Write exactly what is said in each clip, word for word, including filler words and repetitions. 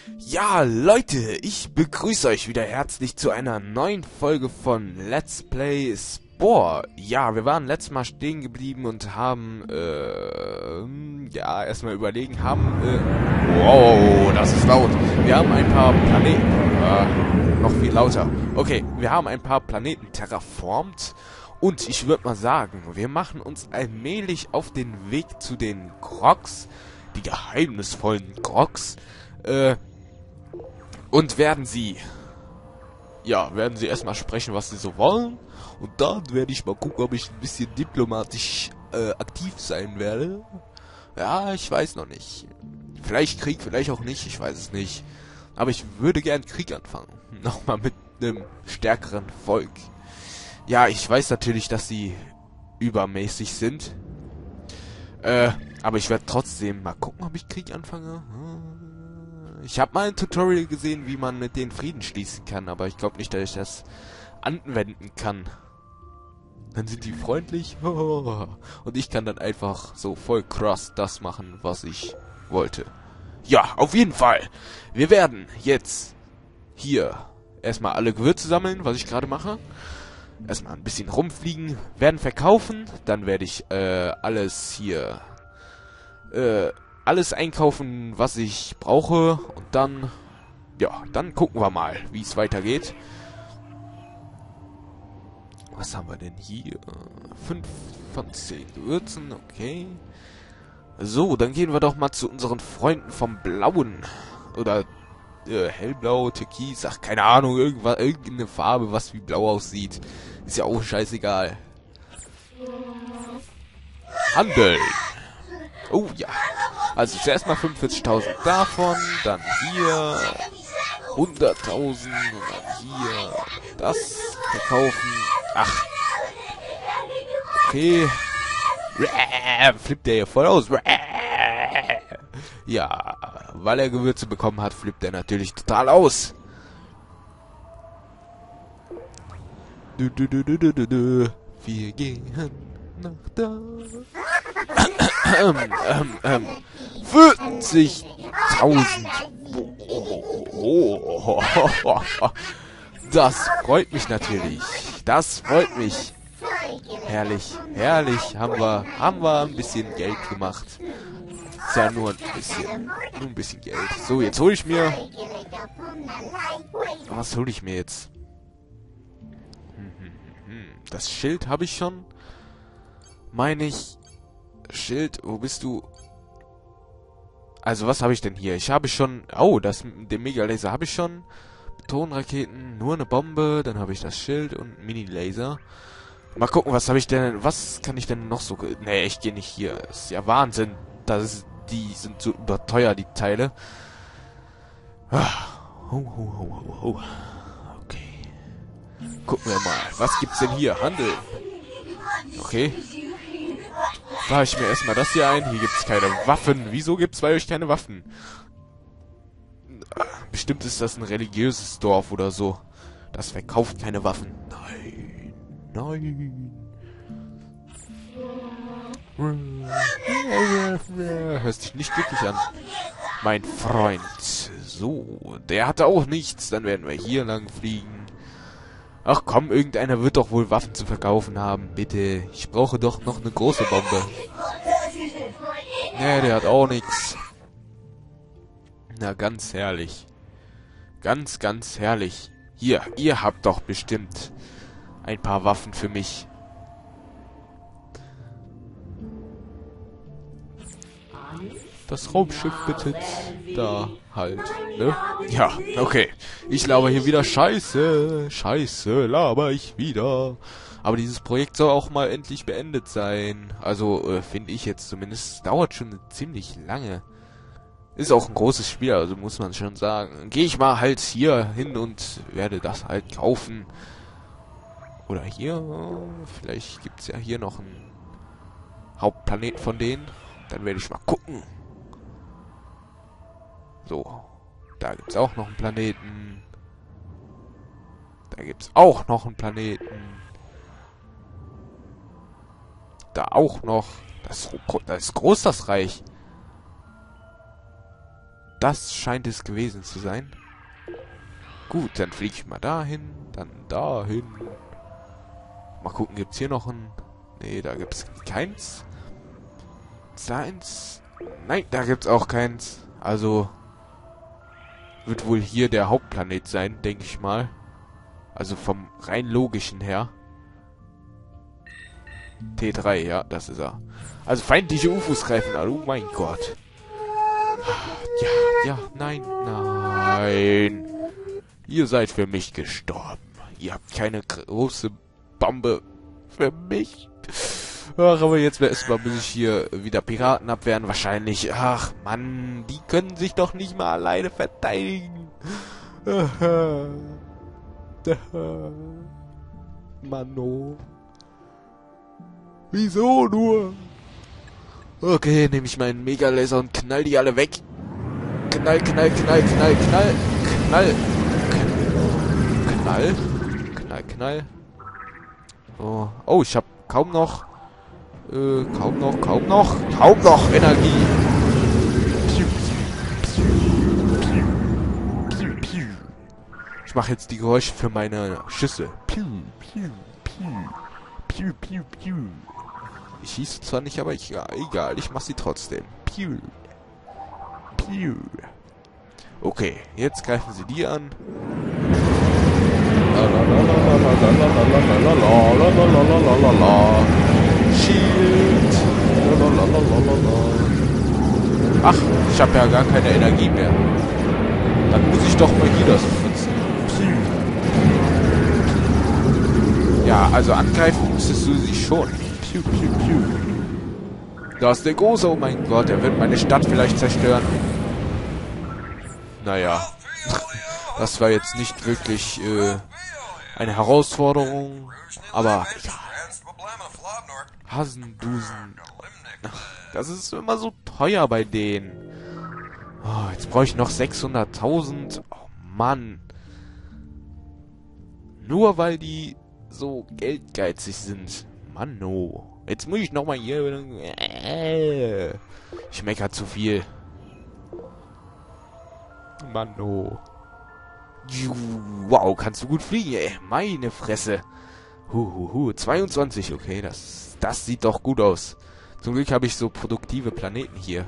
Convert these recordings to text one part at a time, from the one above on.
Ja, Leute, ich begrüße euch wieder herzlich zu einer neuen Folge von Let's Play Spore. Ja, wir waren letztes Mal stehen geblieben und haben, äh, ja, erstmal überlegen, haben, äh, wow, das ist laut. Wir haben ein paar Planeten, äh, noch viel lauter. Okay, wir haben ein paar Planeten terraformt und ich würde mal sagen, wir machen uns allmählich auf den Weg zu den Grogs, die geheimnisvollen Grogs, äh, und werden sie, ja, werden sie erstmal sprechen, was sie so wollen. Und dann werde ich mal gucken, ob ich ein bisschen diplomatisch äh, aktiv sein werde. Ja, ich weiß noch nicht. Vielleicht Krieg, vielleicht auch nicht, ich weiß es nicht. Aber ich würde gern Krieg anfangen. Nochmal mit einem stärkeren Volk. Ja, ich weiß natürlich, dass sie übermäßig sind. Äh, aber ich werde trotzdem mal gucken, ob ich Krieg anfange. Hm. Ich habe mal ein Tutorial gesehen, wie man mit denen Frieden schließen kann, aber ich glaube nicht, dass ich das anwenden kann. Dann sind die freundlich und ich kann dann einfach so voll krass das machen, was ich wollte. Ja, auf jeden Fall. Wir werden jetzt hier erstmal alle Gewürze sammeln, was ich gerade mache. Erstmal ein bisschen rumfliegen, werden verkaufen, dann werde ich äh, alles hier äh, alles einkaufen, was ich brauche, und dann, ja, dann gucken wir mal, wie es weitergeht. Was haben wir denn hier? fünf von zehn Gewürzen, okay. So, dann gehen wir doch mal zu unseren Freunden vom Blauen. Oder äh, hellblau, türkis, ach, keine Ahnung, irgendwas, irgendeine Farbe, was wie blau aussieht. Ist ja auch scheißegal. Handel. Oh ja. Also zuerst mal fünfundvierzigtausend davon, dann hier hunderttausend und dann hier das verkaufen. Ach. Okay. Flippt der hier voll aus. Ja, weil er Gewürze bekommen hat, flippt er natürlich total aus. Du, du, du, du, du, du, du. Wir gehen nach da. ähm, ähm, ähm. vierzigtausend. Oh, das freut mich natürlich. Das freut mich. Herrlich, herrlich. Haben wir, haben wir ein bisschen Geld gemacht. Ist ja nur ein bisschen, nur ein bisschen Geld. So, jetzt hole ich mir. Was hole ich mir jetzt? Das Schild habe ich schon. Meine ich. Schild, wo bist du? Also, was habe ich denn hier? Ich habe schon... Oh, das den Mega-Laser habe ich schon. Betonraketen, nur eine Bombe. Dann habe ich das Schild und Mini-Laser. Mal gucken, was habe ich denn... Was kann ich denn noch so... Nee, ich gehe nicht hier. Das ist ja Wahnsinn. Das ist, die sind so überteuert, die Teile. Ah. Ho, ho, ho, ho, ho. Okay. Gucken wir mal. Was gibt's denn hier? Handel. Okay. Fahre ich mir erstmal das hier ein. Hier gibt es keine Waffen. Wieso gibt es bei euch keine Waffen? Bestimmt ist das ein religiöses Dorf oder so. Das verkauft keine Waffen. Nein. Nein. Hörst dich nicht glücklich an. Mein Freund. So, der hatte auch nichts. Dann werden wir hier lang fliegen. Ach komm, irgendeiner wird doch wohl Waffen zu verkaufen haben. Bitte, ich brauche doch noch eine große Bombe. Ne, der hat auch nichts. Na, ganz herrlich. Ganz, ganz herrlich. Hier, ihr habt doch bestimmt ein paar Waffen für mich. Das Raumschiff bitte da halt, ne? Ja, okay. Ich laber hier wieder Scheiße. Scheiße, laber ich wieder. Aber dieses Projekt soll auch mal endlich beendet sein. Also, äh, finde ich jetzt zumindest. Dauert schon ziemlich lange. Ist auch ein großes Spiel, also muss man schon sagen. Gehe ich mal halt hier hin und werde das halt kaufen. Oder hier. Vielleicht gibt es ja hier noch einen Hauptplanet von denen. Dann werde ich mal gucken. So, da gibt's auch noch einen Planeten. Da gibt's auch noch einen Planeten. Da auch noch. Das, das ist groß, das Reich. das scheint es gewesen zu sein. Gut, dann fliege ich mal dahin, dann dahin. Mal gucken, gibt's hier noch ein... Nee, da gibt's keins. Ist da eins? Nein, da gibt's auch keins. Also wird wohl hier der Hauptplanet sein, denke ich mal. Also vom rein logischen her. T drei, ja, das ist er. Also feindliche U F Os greifen an. Oh mein Gott. Ja, ja, nein, nein. Ihr seid für mich gestorben. Ihr habt keine große Bombe für mich. Ach, aber jetzt erstmal muss ich hier wieder Piraten abwehren. Wahrscheinlich. Ach, Mann. Die können sich doch nicht mal alleine verteidigen. Mano. Wieso nur? Okay, nehme ich meinen Mega-Laser und knall die alle weg. Knall, knall, knall, knall, knall. Knall. Knall. Knall, knall. Oh, oh ich habe kaum noch... Äh, kaum noch, kaum noch, kaum noch Energie. Ich mache jetzt die Geräusche für meine Schüsse. Ich schieße zwar nicht, aber ich, ja, egal, ich mache sie trotzdem. Okay, jetzt greifen sie die an. Shield. Ach, ich habe ja gar keine Energie mehr. Dann muss ich doch mal hier das benutzen. Ja, also angreifen müsstest du sie schon. Da ist der Große, oh mein Gott, er wird meine Stadt vielleicht zerstören. Naja, das war jetzt nicht wirklich äh, eine Herausforderung, aber egal. Hasendusen. Das ist immer so teuer bei denen. Oh, jetzt brauche ich noch sechshunderttausend. Oh Mann. Nur weil die so geldgeizig sind. Manno. Jetzt muss ich nochmal hier... Ich meckere zu viel. Manno. Wow, kannst du gut fliegen, ey. Meine Fresse. Huhuhu, zweiundzwanzig, okay, das, das sieht doch gut aus. Zum Glück habe ich so produktive Planeten hier.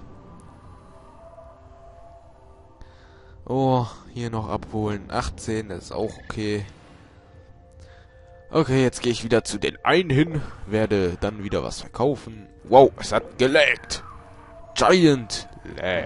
Oh, hier noch abholen. achtzehn, das ist auch okay. Okay, jetzt gehe ich wieder zu den einen hin, werde dann wieder was verkaufen. Wow, es hat gelaggt. Giant Lag.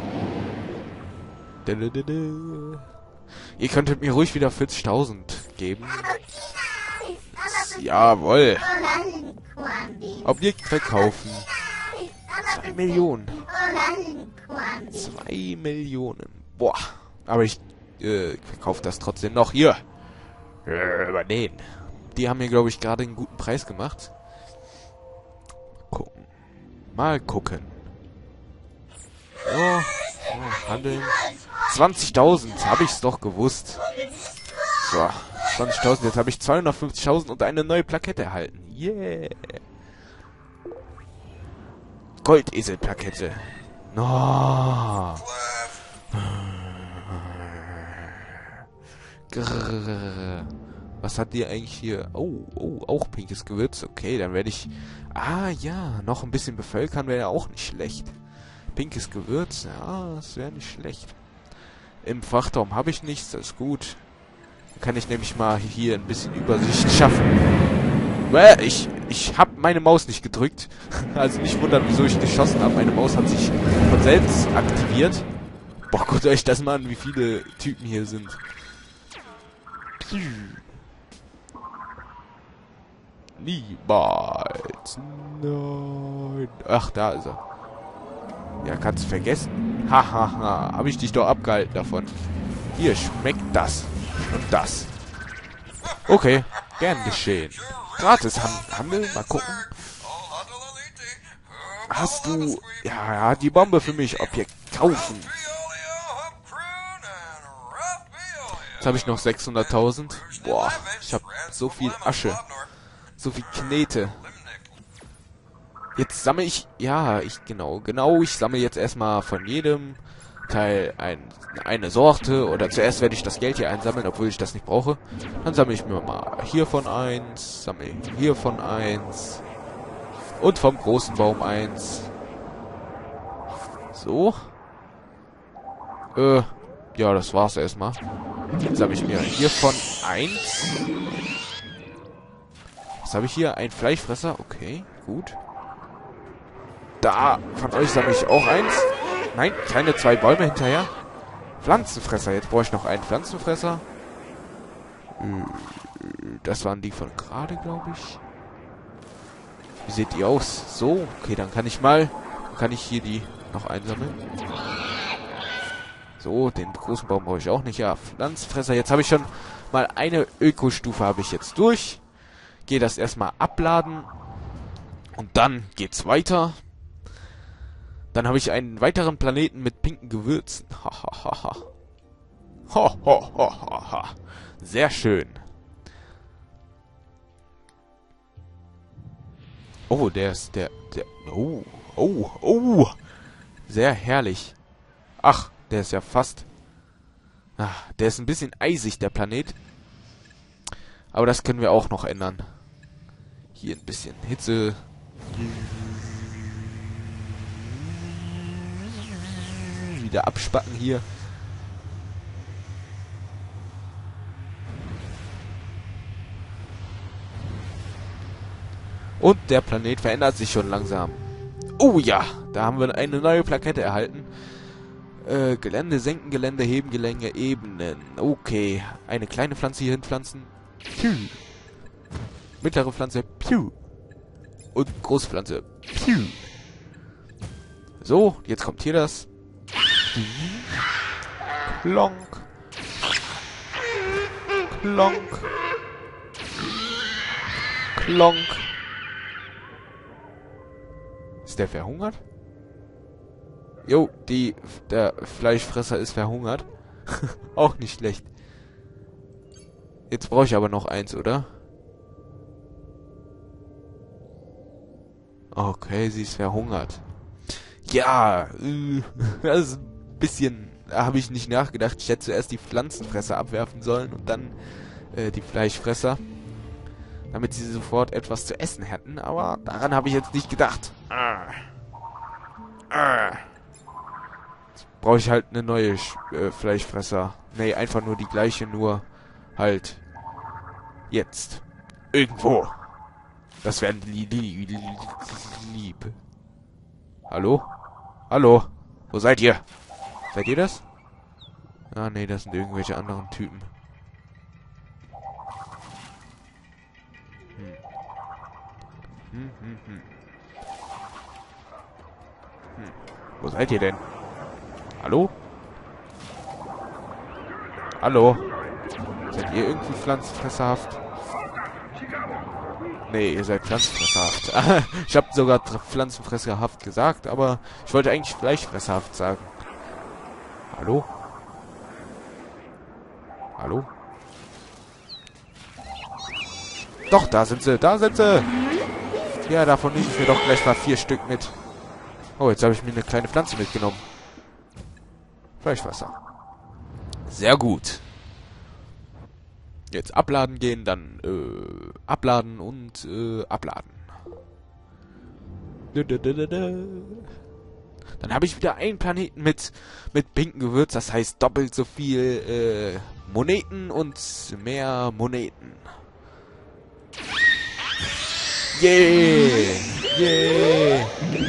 Ihr könntet mir ruhig wieder vierzigtausend geben. Jawohl. Objekt verkaufen. Zwei Millionen. Zwei Millionen. Boah. Aber ich äh, verkaufe das trotzdem noch. Hier. Äh, über den. Die haben mir, glaube ich, gerade einen guten Preis gemacht. Gucken. Mal gucken. Oh. Oh, handeln. zwanzigtausend. Habe ich's doch gewusst. So. zwanzigtausend. Jetzt habe ich zweihundertfünfzigtausend und eine neue Plakette erhalten. Yeah. Goldesel-Plakette. No. Grrr. Was hat die eigentlich hier? Oh, oh, auch pinkes Gewürz. Okay, dann werde ich... Ah, ja, noch ein bisschen bevölkern wäre ja auch nicht schlecht. Pinkes Gewürz, ja, das wäre nicht schlecht. Im Frachtraum habe ich nichts, das ist gut. Dann kann ich nämlich mal hier ein bisschen Übersicht schaffen. Well, ich, ich habe meine Maus nicht gedrückt. Also nicht wundern, wieso ich geschossen habe. Meine Maus hat sich von selbst aktiviert. Boah, guckt euch das mal an, wie viele Typen hier sind. Niemals. Nein. Ach, da ist er. Ja, kannst du vergessen. Hahaha. Ha, ha. Habe ich dich doch abgehalten davon. Hier, schmeckt das. Und das. Okay. Gern geschehen. Gratis Handel. Mal gucken. Hast du... Ja, ja, die Bombe für mich. Objekt kaufen. Jetzt habe ich noch sechshunderttausend. Boah, ich habe so viel Asche. So viel Knete. Jetzt sammle ich... Ja, ich... Genau, genau. Ich sammle jetzt erstmal von jedem Teil ein, eine Sorte, oder zuerst werde ich das Geld hier einsammeln, obwohl ich das nicht brauche. Dann sammle ich mir mal hiervon eins, sammle hiervon eins und vom großen Baum eins. So. Äh, ja, das war's erstmal. Jetzt habe ich mir hiervon eins. Was habe ich hier? Ein Fleischfresser. Okay, gut. Da, von euch sammle ich auch eins. Nein, keine zwei Bäume hinterher. Pflanzenfresser. Jetzt brauche ich noch einen Pflanzenfresser. Das waren die von gerade, glaube ich. Wie seht die aus? So, okay, dann kann ich mal... Dann kann ich hier die noch einsammeln. So, den großen Baum brauche ich auch nicht. Ja, Pflanzenfresser. Jetzt habe ich schon mal eine Ökostufe habe ich jetzt durch. Gehe das erstmal abladen. Und dann geht's weiter. Dann habe ich einen weiteren Planeten mit pinken Gewürzen. Hahaha. Ho, ho, ho, ho, ho. Sehr schön. Oh, der ist der... der oh, oh, oh. Sehr herrlich. Ach, der ist ja fast... Ach, der ist ein bisschen eisig, der Planet. Aber das können wir auch noch ändern. Hier ein bisschen Hitze. Wieder abspacken hier. Und der Planet verändert sich schon langsam. Oh ja, da haben wir eine neue Plakette erhalten. Äh, Gelände senken, Gelände heben, Gelände ebnen. Okay, eine kleine Pflanze hier hinpflanzen. Piu. Mittlere Pflanze. Piu. Und große Pflanze. Piu. So, jetzt kommt hier das. Klonk. Klonk. Klonk. Ist der verhungert? Jo, die, der Fleischfresser ist verhungert. Auch nicht schlecht. Jetzt brauche ich aber noch eins, oder? Okay, sie ist verhungert. Ja, äh, das ist ein bisschen... Da habe ich nicht nachgedacht. Ich hätte zuerst die Pflanzenfresser abwerfen sollen und dann äh, die Fleischfresser. Damit sie sofort etwas zu essen hätten. Aber daran habe ich jetzt nicht gedacht. Ah. Ah. Jetzt brauche ich halt eine neue äh, Fleischfresser. Nee, einfach nur die gleiche, nur halt jetzt. Irgendwo. Das wäre lieb. lieb. Hallo? Hallo? Wo seid ihr? Seid ihr das? Ah, nee, das sind irgendwelche anderen Typen. Hm. Hm, hm, hm. Hm. Wo seid ihr denn? Hallo? Hallo? Seid ihr irgendwie pflanzenfresserhaft? Nee, ihr seid pflanzenfresserhaft. Ich habe sogar pflanzenfresserhaft gesagt, aber ich wollte eigentlich fleischfresserhaft sagen. Hallo? Hallo? Doch, da sind sie, da sind sie! Ja, davon nehme ich mir doch gleich mal vier Stück mit. Oh, jetzt habe ich mir eine kleine Pflanze mitgenommen. Fleischwasser. Sehr gut. Jetzt abladen gehen, dann äh, abladen und äh, abladen. Dann habe ich wieder einen Planeten mit mit pinken Gewürz, das heißt doppelt so viel äh, Moneten und mehr Moneten. Yeah! Yeah!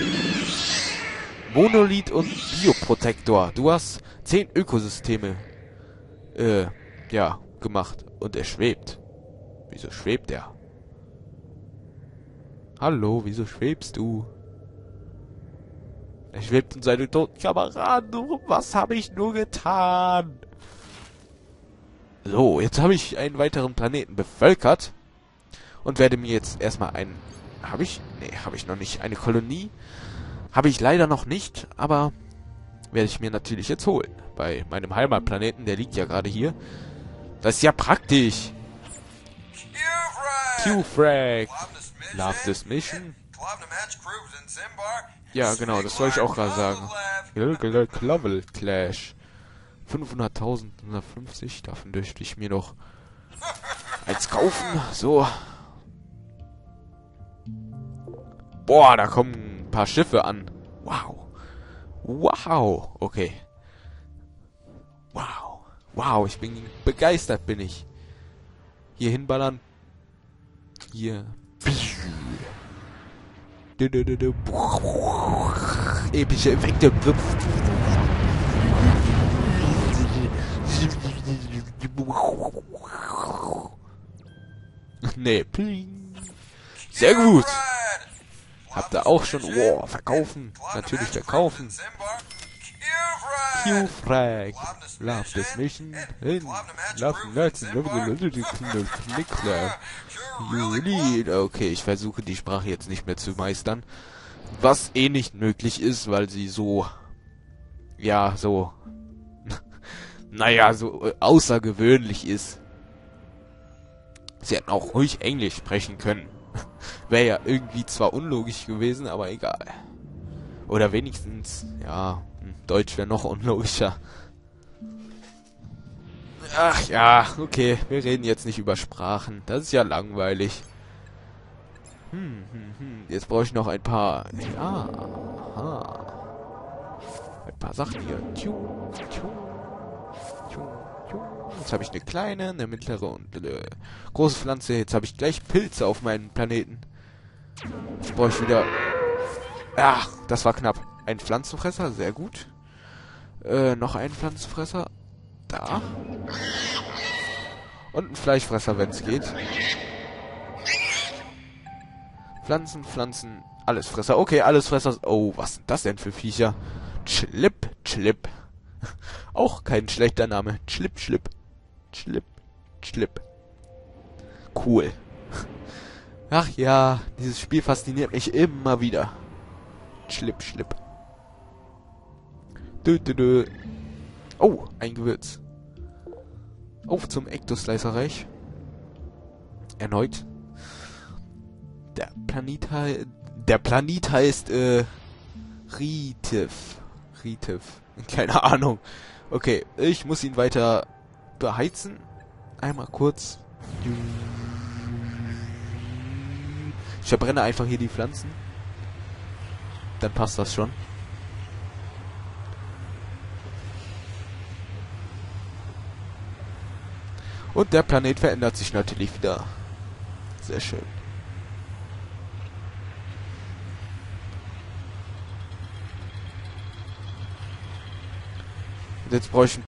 Monolith und Bioprotektor. Du hast zehn Ökosysteme äh, ja, gemacht. Und er schwebt. Wieso schwebt er? Hallo, wieso schwebst du? Er schwebt in seine toten Kameraden. Was habe ich nur getan? So, jetzt habe ich einen weiteren Planeten bevölkert. Und werde mir jetzt erstmal einen... Habe ich? Nee, habe ich noch nicht. Eine Kolonie habe ich leider noch nicht, aber werde ich mir natürlich jetzt holen. Bei meinem Heimatplaneten, der liegt ja gerade hier. Das ist ja praktisch. Q-Frag. Love this mission. Ja, genau, das soll ich auch gerade sagen. Clavel Clash. fünfhunderttausend, hundertfünfzig, davon dürfte ich mir noch eins kaufen. So. Boah, da kommen ein paar Schiffe an. Wow. Wow. Okay. Wow. Wow, ich bin begeistert, bin ich. Hier hinballern. Hier. Epische Effekte. Nee. Sehr gut. Habt ihr auch schon... Wow, verkaufen. Natürlich verkaufen. Q-Frag. Love this mission. Love Juli. Okay, ich versuche die Sprache jetzt nicht mehr zu meistern. Was eh nicht möglich ist, weil sie so... Ja, so... naja, so äh, außergewöhnlich ist. Sie hätten auch ruhig Englisch sprechen können. Wäre ja irgendwie zwar unlogisch gewesen, aber egal. Oder wenigstens, ja, Deutsch wäre noch unlogischer. Ach ja, okay, wir reden jetzt nicht über Sprachen. Das ist ja langweilig. Hm, hm, hm. Jetzt brauche ich noch ein paar... Ja, aha. Ein paar Sachen hier. Tschu, tschu, tschu, tschu. Jetzt habe ich eine kleine, eine mittlere und eine große Pflanze. Jetzt habe ich gleich Pilze auf meinem Planeten. Jetzt brauche ich wieder... Ach, das war knapp. Ein Pflanzenfresser, sehr gut. Äh, noch ein Pflanzenfresser. Da. Und ein Fleischfresser, wenn es geht. Pflanzen, Pflanzen, Allesfresser. Okay, Allesfresser. Oh, was sind das denn für Viecher? Schlip, Schlip. Auch kein schlechter Name. Schlip, Schlip. Schlip, Schlip. Cool. Ach ja, dieses Spiel fasziniert mich immer wieder. Schlip, Schlip. Dö, dö, dö. Oh, ein Gewürz. Auf zum Ektoslicer-Reich. Erneut. Der Planet heißt... Der Planet heißt, äh... Ritif. Ritif. Keine Ahnung. Okay, ich muss ihn weiter beheizen. Einmal kurz. Ich verbrenne einfach hier die Pflanzen. Dann passt das schon. Und der Planet verändert sich natürlich wieder. Sehr schön. Und jetzt brauche ich ein